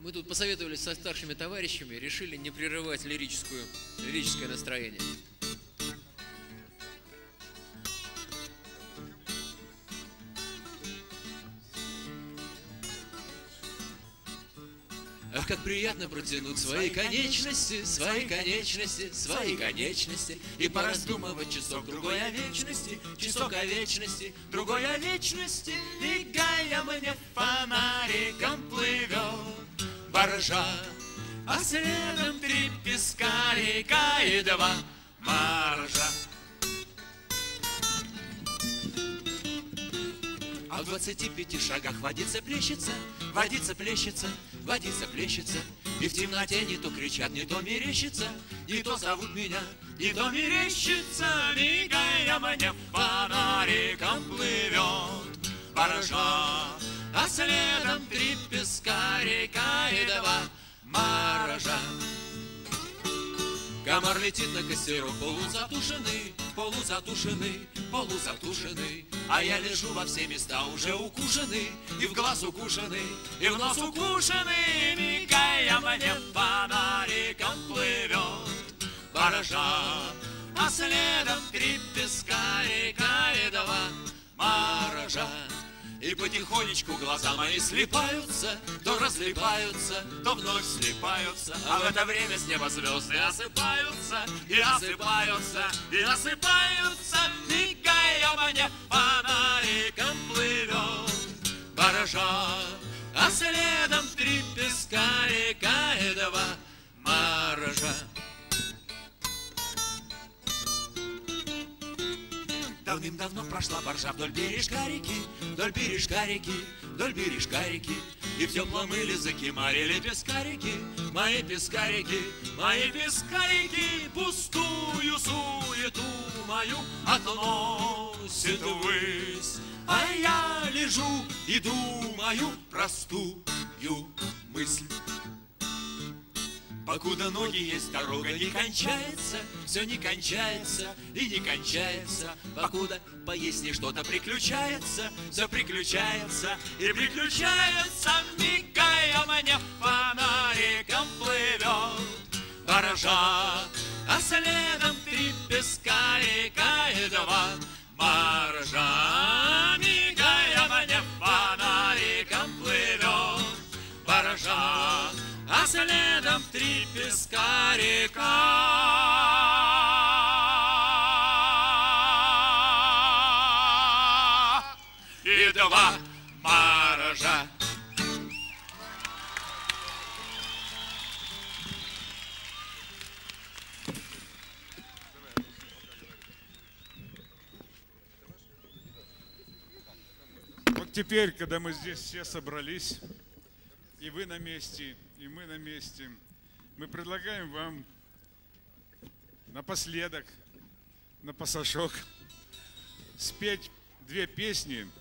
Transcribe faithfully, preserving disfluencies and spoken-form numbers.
Мы тут посоветовались со старшими товарищами, решили не прерывать лирическую, лирическое настроение. Ах, как приятно протянуть свои конечности, свои конечности, свои конечности, и пораздумывать часок другой о вечности, часок о вечности, другой о вечности, мигая мне фонариком плывет баржа, а следом три пескарика и два моржа. А в двадцати пяти шагах водица плещется, водица плещется, водица плещется, и в темноте не то кричат, не то мерещится, не то зовут меня, не то мерещится, мигая мне фонариком плывет баржа, а следом три пескарика и два моржа. Комар летит на костерок, полузатушенный, полузатушенный, полузатушенный, а я лежу во все места уже укушенный, и в глаз укушенный, и в нос укушенный, мигая мне фонариком плывет баржа, а следом три пескарика и два моржа. И потихонечку глаза мои слипаются, то разлипаются, то вновь слипаются, а в это время с неба звезды осыпаются, и осыпаются, и осыпаются, мигая мне фонариком плывет баржа, а следом три пескарика и два моржа. Давным-давно прошла баржа вдоль бережка реки, вдоль бережка реки, вдоль бережка реки, и в теплом иле закимарили пескарики, мои пескарики, мои пескарики, пустую суету мою относит ввысь, а я лежу и думаю простую мысль. Покуда ноги есть, дорога не кончается, все не кончается и не кончается. Покуда поесть не что-то приключается, все приключается и приключается, мигая мне фонариком плывет баржа, а следом три пескарика и два моржа, мигая мне фонариком плывет баржа, а следом три пескарика и два моржа. Вот теперь, когда мы здесь все собрались, и вы на месте, и мы на месте, мы предлагаем вам напоследок, на пасашок, спеть две песни